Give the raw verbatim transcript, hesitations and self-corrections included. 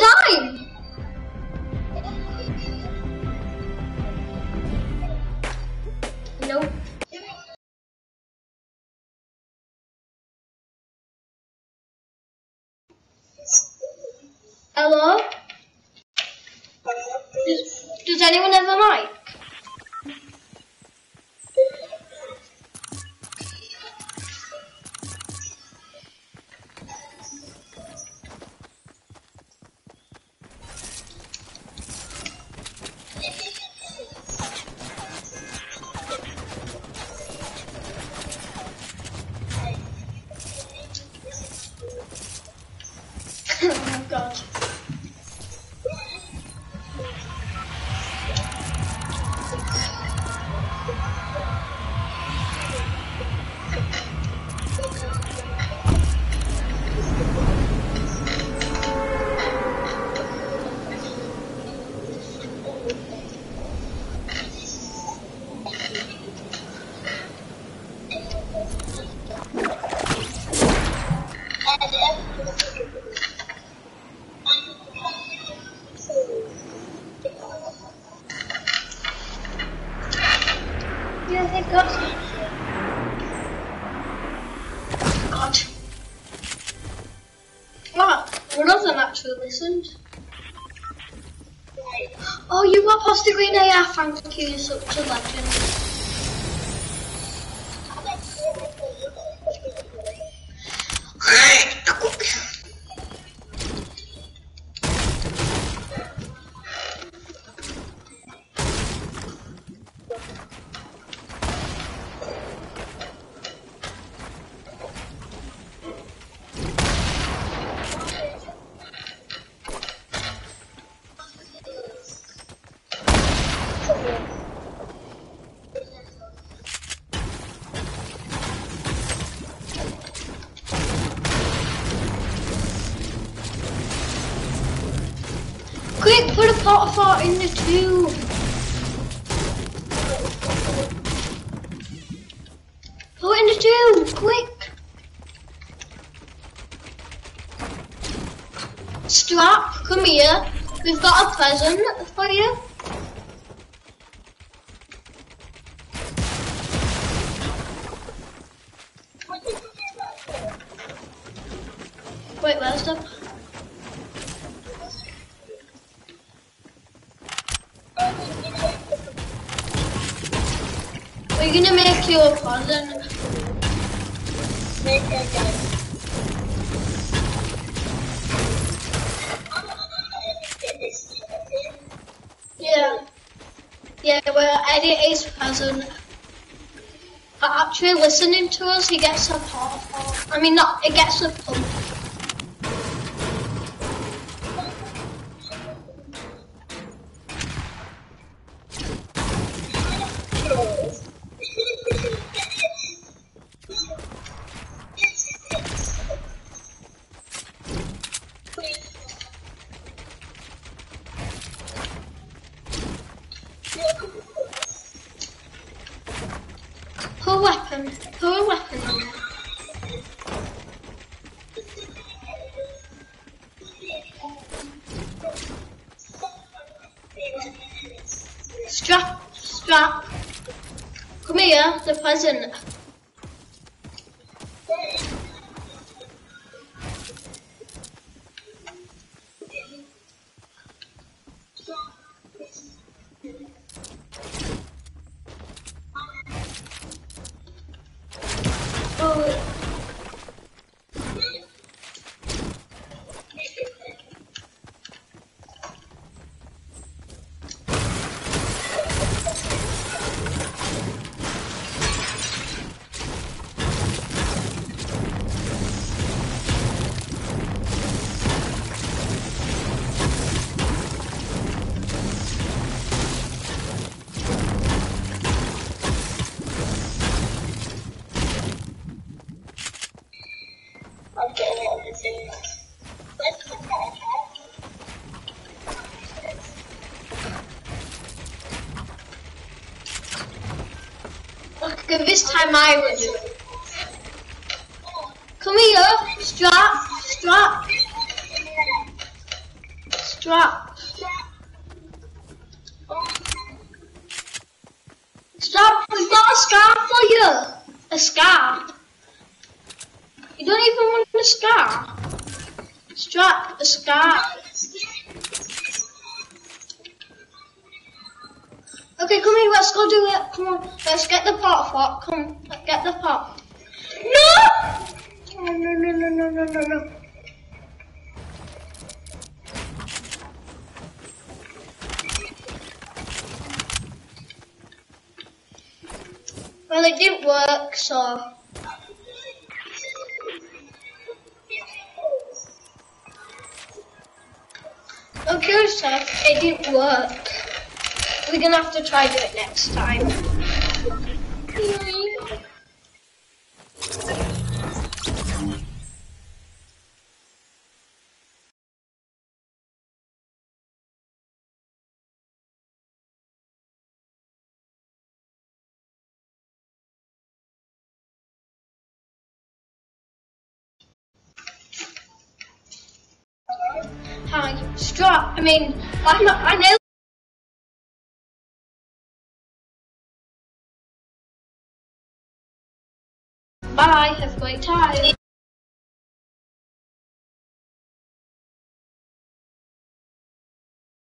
time. Nope. Hello? Does, does anyone have a mic? Oh my god. Yeah, they've got God. What? One of them actually listened. Oh, you got past the green A F, thank you, you're such a legend. Quick, put a pot of fart in the tube. Put it in the tube, quick. Strap, come here. We've got a present for you. Wait, where's the... We're gonna make you a present. Yeah. Yeah, we're Eddie's present. For actually listening to us, he gets a pot. I mean, not, it gets a pump. Put a weapon. Put a weapon on it. Strap. Strap. Come here, the present. Okay, this time I will do it. Come here, strap, strap. Strap. Strap, we've got a scar for you. A scar. You don't even want a scar. Strap, a scar. Okay, come here, let's go do it. Come on, let's get the pot pot. Come, let's get the pot. No! Oh, no, no, no, no, no, no, no. Well, it didn't work, so. Okay, so it didn't work. We're gonna have to try do it next time. Hi, Strap. I mean, I'm not. I know. Bye. Have a great time.